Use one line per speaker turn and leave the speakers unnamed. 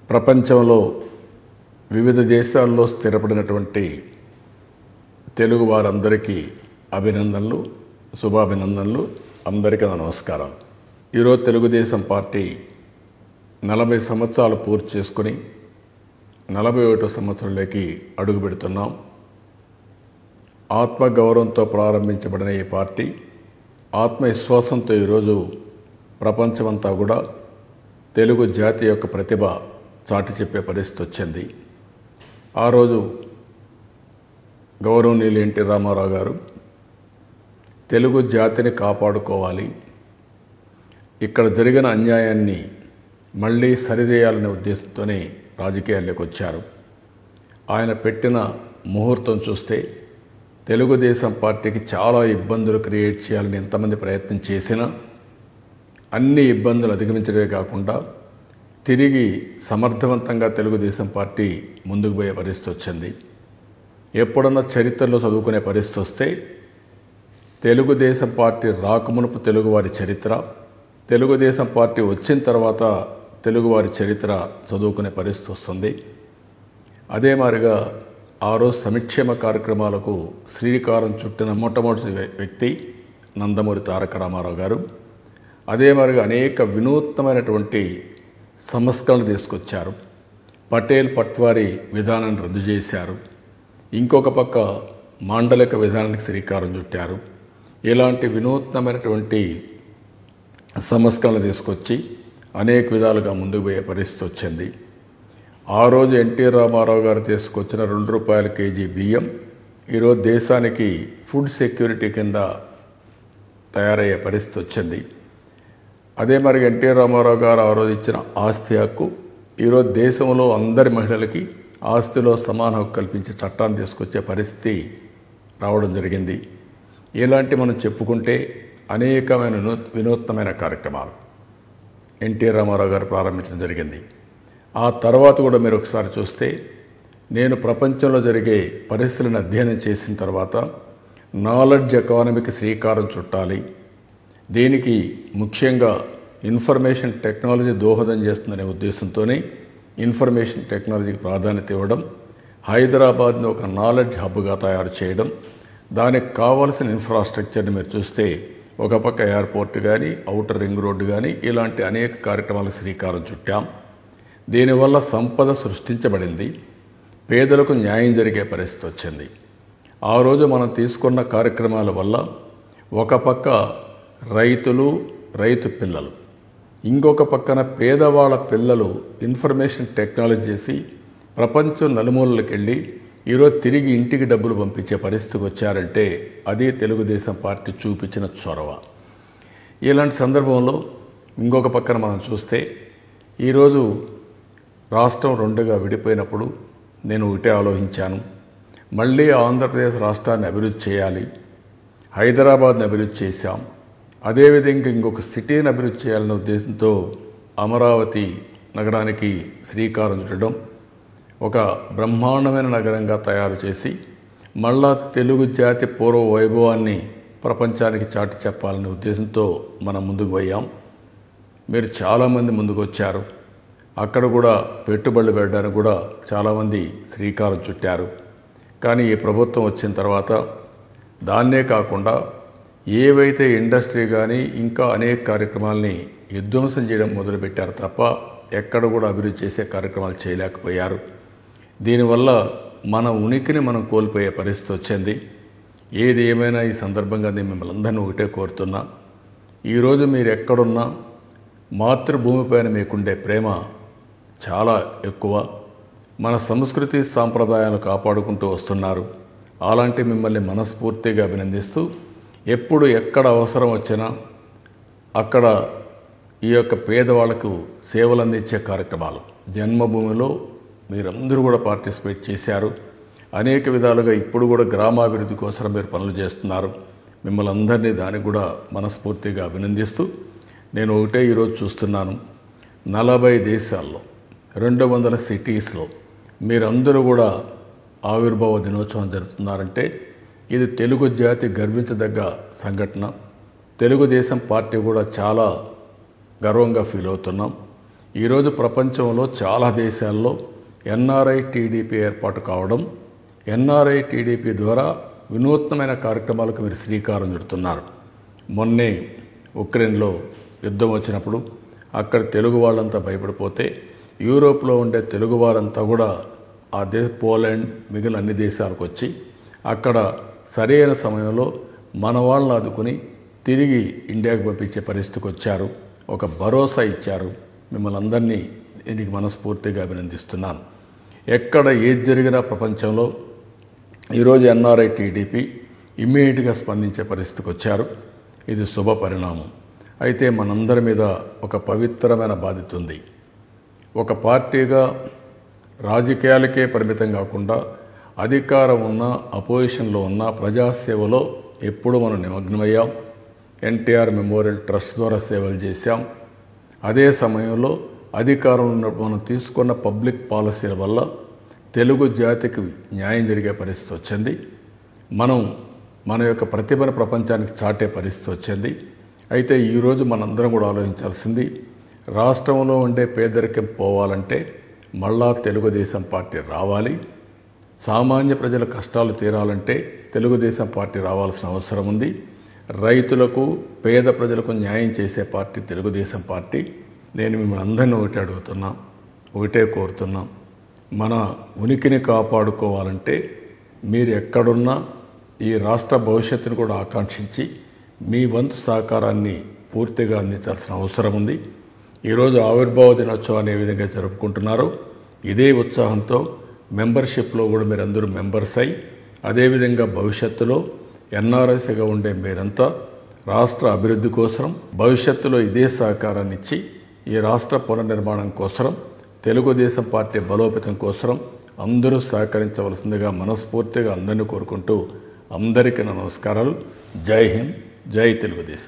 ప్రపంచంలో వివిధ దేశాల్లో స్థిరపడినటువంటి తెలుగు వారందరికీ అభినందనలు, శుభాభినందనలు. అందరికీ నమస్కారం. ఈరోజు తెలుగుదేశం పార్టీ 40 సంవత్సరాలు పూర్తి చేసుకుని 41వ సంవత్సరంలోకి అడుగు పెడుతున్నాం. ఆత్మగౌరవంతో ప్రారంభించబడిన ఈ పార్టీ ఆత్మవిశ్వాసంతో ఈరోజు ప్రపంచమంతా కూడా తెలుగు జాతి యొక్క ప్రతిభ చాటి చెప్పే పరిస్థితి వచ్చింది. ఆ రోజు గౌరవనీయులు ఎన్టీ రామారావు గారు తెలుగు జాతిని కాపాడుకోవాలి, ఇక్కడ జరిగిన అన్యాయాన్ని మళ్ళీ సరిచేయాలనే ఉద్దేశంతోనే రాజకీయాల్లోకి వచ్చారు. ఆయన పెట్టిన ముహూర్తం చూస్తే తెలుగుదేశం పార్టీకి చాలా ఇబ్బందులు క్రియేట్ చేయాలని ఎంతమంది ప్రయత్నం చేసినా అన్ని ఇబ్బందులు అధిగమించడమే కాకుండా తిరిగి సమర్థవంతంగా తెలుగుదేశం పార్టీ ముందుకు పోయే పరిస్థితి వచ్చింది. ఎప్పుడన్నా చరిత్రలో చదువుకునే పరిస్థితి వస్తే తెలుగుదేశం పార్టీ రాకమునుపు తెలుగువారి చరిత్ర, తెలుగుదేశం పార్టీ వచ్చిన తర్వాత తెలుగువారి చరిత్ర చదువుకునే పరిస్థితి వస్తుంది. అదే మాదిరిగా ఆ రోజు సంక్షేమ కార్యక్రమాలకు శ్రీకారం చుట్టిన మొట్టమొదటి వ్యక్తి నందమూరి తారక రామారావు గారు. అదే మాదిరిగా అనేక వినూత్నమైనటువంటి సంస్కరణలు తీసుకొచ్చారు. పటేల్ పట్వారీ విధానాన్ని రద్దు చేశారు. ఇంకొక పక్క మాండలిక విధానానికి శ్రీకారం చుట్టారు. ఇలాంటి వినూత్నమైనటువంటి సంస్కరణలు తీసుకొచ్చి అనేక విధాలుగా ముందుకు పోయే పరిస్థితి వచ్చింది. ఆ రోజు ఎన్టీ రామారావు గారు తీసుకొచ్చిన ₹2 కేజీ బియ్యం ఈరోజు దేశానికి ఫుడ్ సెక్యూరిటీ కింద తయారయ్యే పరిస్థితి వచ్చింది. అదే మరి ఎన్టీ రామారావు గారు ఆ రోజు ఇచ్చిన ఆస్తి హక్కు ఈరోజు దేశంలో అందరి మహిళలకి ఆస్తిలో సమాన హక్కు కల్పించే చట్టాన్ని తీసుకొచ్చే పరిస్థితి రావడం జరిగింది. ఇలాంటి మనం చెప్పుకుంటే అనేకమైన వినూత్నమైన కార్యక్రమాలు ఎన్టీ రామారావు గారు ప్రారంభించడం జరిగింది. ఆ తర్వాత కూడా మీరు ఒకసారి చూస్తే నేను ప్రపంచంలో జరిగే పరిస్థితులను అధ్యయనం చేసిన తర్వాత నాలెడ్జ్ ఎకానమీకి శ్రీకారం చుట్టాలి, దీనికి ముఖ్యంగా ఇన్ఫర్మేషన్ టెక్నాలజీ దోహదం చేస్తుందనే ఉద్దేశంతోనే ఇన్ఫర్మేషన్ టెక్నాలజీకి ప్రాధాన్యత ఇవ్వడం, హైదరాబాద్ని ఒక నాలెడ్జ్ హబ్గా తయారు చేయడం, దానికి కావాల్సిన ఇన్ఫ్రాస్ట్రక్చర్ని మీరు చూస్తే ఒక పక్క ఎయిర్పోర్ట్ కానీ, ఔటర్ రింగ్ రోడ్డు కానీ ఇలాంటి అనేక కార్యక్రమాలకు శ్రీకారం చుట్టాం. దీనివల్ల సంపద సృష్టించబడింది, పేదలకు న్యాయం జరిగే పరిస్థితి వచ్చింది. ఆ రోజు మనం తీసుకున్న కార్యక్రమాల వల్ల ఒక పక్క రైతులు, రైతు పిల్లలు, ఇంకొక పక్కన పేదవాళ్ళ పిల్లలు ఇన్ఫర్మేషన్ టెక్నాలజీ చేసి ప్రపంచం నలుమూలలకు వెళ్ళి ఈరోజు తిరిగి ఇంటికి డబ్బులు పంపించే పరిస్థితికి వచ్చారంటే అది తెలుగుదేశం పార్టీ చూపించిన చొరవ. ఇలాంటి సందర్భంలో ఇంకొక పక్కన మనం చూస్తే ఈరోజు రాష్ట్రం 2గా విడిపోయినప్పుడు నేను ఒకటే ఆలోచించాను, మళ్ళీ ఆంధ్రప్రదేశ్ రాష్ట్రాన్ని అభివృద్ధి చేయాలి, హైదరాబాద్ని అభివృద్ధి చేశాం, అదేవిధంగా ఇంకొక సిటీని అభివృద్ధి చేయాలనే ఉద్దేశంతో అమరావతి నగరానికి శ్రీకారం చుట్టడం, ఒక బ్రహ్మాండమైన నగరంగా తయారు చేసి మళ్ళా తెలుగు జాతి పూర్వ వైభవాన్ని ప్రపంచానికి చాటి చెప్పాలనే ఉద్దేశంతో మనం ముందుకు పోయాం. మీరు చాలామంది ముందుకు వచ్చారు. అక్కడ కూడా పెట్టుబడులు పెట్టడానికి కూడా చాలామంది శ్రీకారం చుట్టారు. కానీ ఈ ప్రభుత్వం వచ్చిన తర్వాత దాన్నే కాకుండా ఏవైతే ఇండస్ట్రీ కానీ ఇంకా అనేక కార్యక్రమాలని విధ్వంసం చేయడం మొదలుపెట్టారు తప్ప ఎక్కడ కూడా అభివృద్ధి చేసే కార్యక్రమాలు చేయలేకపోయారు. దీనివల్ల మన ఉనికిని మనం కోల్పోయే పరిస్థితి వచ్చింది. ఏది ఏమైనా ఈ సందర్భంగా నేను మిమ్మల్ని అందరినీ ఒకటే కోరుతున్నా, ఈరోజు మీరు ఎక్కడున్నా మాతృభూమిపైన మీకుండే ప్రేమ చాలా ఎక్కువ. మన సంస్కృతి సాంప్రదాయాలు కాపాడుకుంటూ వస్తున్నారు. అలాంటి మిమ్మల్ని మనస్ఫూర్తిగా అభినందిస్తూ ఎప్పుడు ఎక్కడ అవసరం వచ్చినా అక్కడ ఈ యొక్క పేదవాళ్లకు సేవలు అందించే కార్యక్రమాలు జన్మభూమిలో మీరందరూ కూడా పార్టిసిపేట్ చేశారు. అనేక విధాలుగా ఇప్పుడు కూడా గ్రామాభివృద్ధి కోసం మీరు పనులు చేస్తున్నారు. మిమ్మల్ని అందరినీ దానికి కూడా మనస్ఫూర్తిగా అభినందిస్తూ నేను ఒకటే ఈరోజు చూస్తున్నాను, 40 దేశాల్లో 200 సిటీస్లో మీరందరూ కూడా ఆవిర్భావ దినోత్సవం జరుపుతున్నారంటే ఇది తెలుగు జాతి గర్వించదగ్గ సంఘటన. తెలుగుదేశం పార్టీ కూడా చాలా గర్వంగా ఫీల్ అవుతున్నాం. ఈరోజు ప్రపంచంలో చాలా దేశాల్లో ఎన్ఆర్ఐ టీడీపీ ఏర్పాటు కావడం, ఎన్ఆర్ఐ టీడీపీ ద్వారా వినూత్నమైన కార్యక్రమాలకు మీరు శ్రీకారం చుడుతున్నారు. మొన్నే ఉక్రెయిన్లో యుద్ధం వచ్చినప్పుడు అక్కడ తెలుగు వాళ్ళంతా భయపడిపోతే యూరోప్లో ఉండే తెలుగు వారంతా కూడా ఆ పోలాండ్ మిగిలిన అన్ని దేశాలకు వచ్చి అక్కడ సరైన సమయంలో మన వాళ్ళని ఆదుకుని తిరిగి ఇండియాకు పంపించే పరిస్థితికి వచ్చారు. ఒక భరోసా ఇచ్చారు. మిమ్మల్ని అందరినీ దీనికి మనస్ఫూర్తిగా అభినందిస్తున్నాను. ఎక్కడ ఏది జరిగినా ప్రపంచంలో ఈరోజు ఎన్ఆర్ఐ టీడీపీ ఇమ్మీడియట్గా స్పందించే పరిస్థితికి వచ్చారు. ఇది శుభ పరిణామం. అయితే మనందరి మీద ఒక పవిత్రమైన బాధ్యత ఉంది. ఒక పార్టీగా రాజకీయాలకే పరిమితం కాకుండా అధికారం ఉన్న అపోజిషన్లో ఉన్న ప్రజాసేవలో ఎప్పుడు మనం నిమగ్నమయ్యాం. ఎన్టీఆర్ మెమోరియల్ ట్రస్ట్ ద్వారా సేవలు చేశాం. అదే సమయంలో అధికారంలో మనం తీసుకున్న పబ్లిక్ పాలసీల వల్ల తెలుగు జాతికి న్యాయం జరిగే పరిస్థితి వచ్చింది. మన యొక్క ప్రతిభను ప్రపంచానికి చాటే పరిస్థితి వచ్చింది. అయితే ఈరోజు మనందరం కూడా ఆలోచించాల్సింది, రాష్ట్రంలో ఉండే పేదరికం పోవాలంటే మళ్ళా తెలుగుదేశం పార్టీ రావాలి. సామాన్య ప్రజల కష్టాలు తీరాలంటే తెలుగుదేశం పార్టీ రావాల్సిన అవసరం ఉంది. రైతులకు పేద ప్రజలకు న్యాయం చేసే పార్టీ తెలుగుదేశం పార్టీ. నేను మిమ్మల్ని అందరినీ ఒకటే అడుగుతున్నా, ఒకటే కోరుతున్నా, మన ఉనికిని కాపాడుకోవాలంటే మీరు ఎక్కడున్నా ఈ రాష్ట్ర భవిష్యత్తును కూడా ఆకాంక్షించి మీ వంతు సహకారాన్ని పూర్తిగా అందించాల్సిన అవసరం ఉంది. ఈరోజు ఆవిర్భావ దినోత్సవాన్ని ఏ విధంగా జరుపుకుంటున్నారో ఇదే ఉత్సాహంతో మెంబర్షిప్లో కూడా మీరందరూ మెంబర్స్ అయి అదేవిధంగా భవిష్యత్తులో ఎన్ఆర్ఐసీగా ఉండే మీరంతా రాష్ట్ర అభివృద్ధి కోసం భవిష్యత్తులో ఇదే సహకారాన్ని ఇచ్చి ఈ రాష్ట్ర పునర్నిర్మాణం కోసం తెలుగుదేశం పార్టీ బలోపేతం కోసం అందరూ సహకరించవలసిందిగా మనస్ఫూర్తిగా అందరినీ కోరుకుంటూ అందరికీ నమస్కారాలు. జై హింద్, జై తెలుగుదేశం.